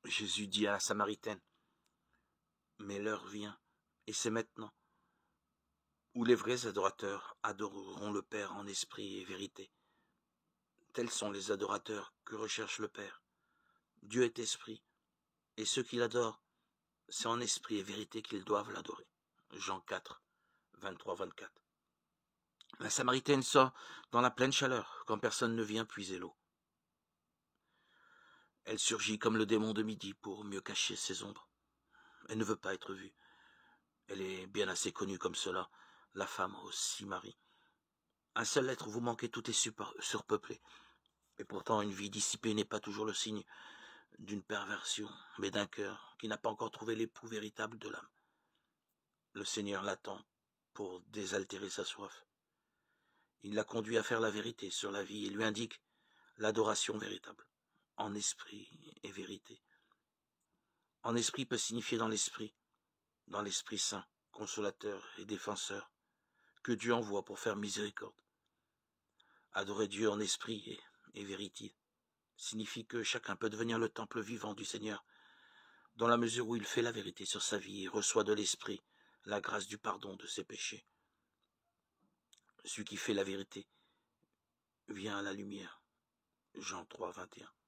Jésus dit à la Samaritaine, « Mais l'heure vient, et c'est maintenant, où les vrais adorateurs adoreront le Père en esprit et vérité. Tels sont les adorateurs que recherche le Père. Dieu est esprit, et ceux qui l'adorent, c'est en esprit et vérité qu'ils doivent l'adorer. » Jean 4, 23-24. La Samaritaine sort dans la pleine chaleur, quand personne ne vient puiser l'eau. Elle surgit comme le démon de midi pour mieux cacher ses ombres. Elle ne veut pas être vue. Elle est bien assez connue comme cela, la femme aussi Marie. Un seul être vous manquez, tout est surpeuplé. Et pourtant, une vie dissipée n'est pas toujours le signe d'une perversion, mais d'un cœur qui n'a pas encore trouvé l'époux véritable de l'âme. Le Seigneur l'attend pour désaltérer sa soif. Il la conduit à faire la vérité sur la vie et lui indique l'adoration véritable, en esprit et vérité. En esprit peut signifier dans l'Esprit Saint, consolateur et défenseur, que Dieu envoie pour faire miséricorde. Adorer Dieu en esprit et vérité signifie que chacun peut devenir le temple vivant du Seigneur, dans la mesure où il fait la vérité sur sa vie et reçoit de l'Esprit la grâce du pardon de ses péchés. Celui qui fait la vérité vient à la lumière. Jean 3, 21.